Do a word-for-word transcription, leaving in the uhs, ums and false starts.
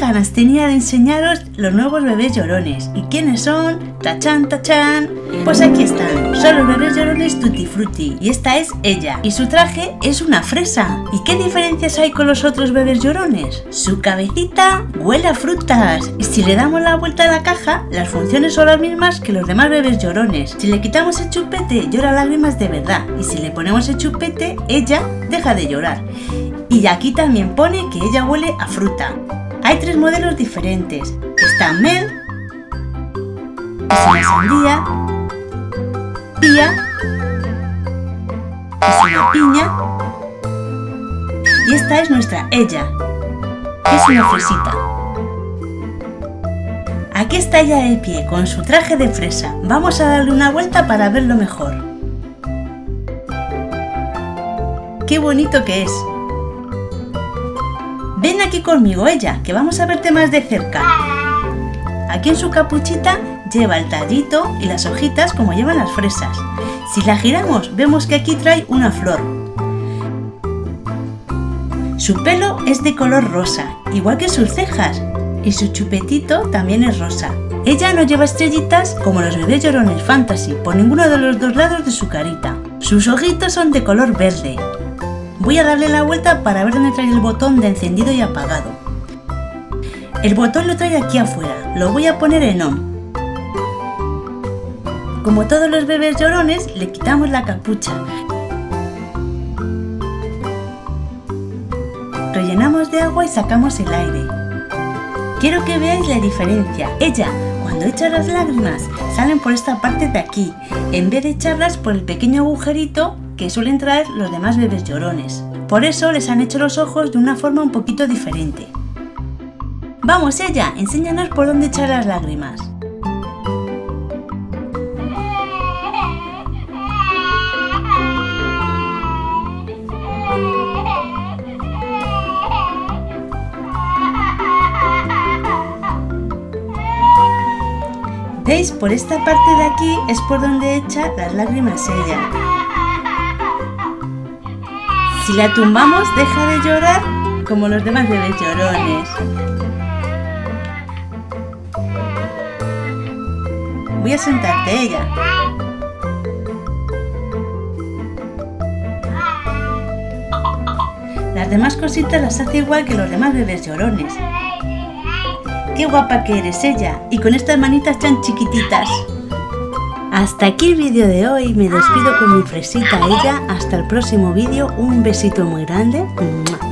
ganas tenía de enseñaros los nuevos bebés llorones. ¿Y quiénes son? ¡Tachán, tachán! Pues aquí están, son los bebés llorones Tutti Frutti, y esta es ella, y su traje es una fresa. ¿Y qué diferencias hay con los otros bebés llorones? Su cabecita huele a frutas, y si le damos la vuelta a la caja, las funciones son las mismas que los demás bebés llorones. Si le quitamos el chupete, llora lágrimas de verdad, y si le ponemos el chupete, ella deja de llorar. Y aquí también pone que ella huele a fruta. Hay tres modelos diferentes. Está Mel, es una sandía, Pía, es una piña, y esta es nuestra ella, que es una fresita. Aquí está ella de pie con su traje de fresa. Vamos a darle una vuelta para verlo mejor. ¡Qué bonito que es! Ven aquí conmigo, ella, que vamos a verte más de cerca. Aquí en su capuchita lleva el tallito y las hojitas como llevan las fresas. Si la giramos, vemos que aquí trae una flor. Su pelo es de color rosa, igual que sus cejas, y su chupetito también es rosa. Ella no lleva estrellitas como los bebés llorones Fantasy por ninguno de los dos lados de su carita. Sus ojitos son de color verde. Voy a darle la vuelta para ver dónde trae el botón de encendido y apagado. El botón lo trae aquí afuera, lo voy a poner en on. Como todos los bebés llorones, le quitamos la capucha. Rellenamos de agua y sacamos el aire. Quiero que veáis la diferencia. Ella, cuando echa las lágrimas, salen por esta parte de aquí, en vez de echarlas por el pequeño agujerito que suelen traer los demás bebés llorones. Por eso les han hecho los ojos de una forma un poquito diferente. Vamos, ella, enséñanos por dónde echar las lágrimas. ¿Veis? Por esta parte de aquí es por donde echa las lágrimas ella. Si la tumbamos, deja de llorar como los demás bebés llorones. Voy a sentarte, ella. Las demás cositas las hace igual que los demás bebés llorones. ¡Qué guapa que eres, ella! Y con estas manitas tan chiquititas. Hasta aquí el vídeo de hoy. Me despido con mi fresita ella. Hasta el próximo vídeo. Un besito muy grande.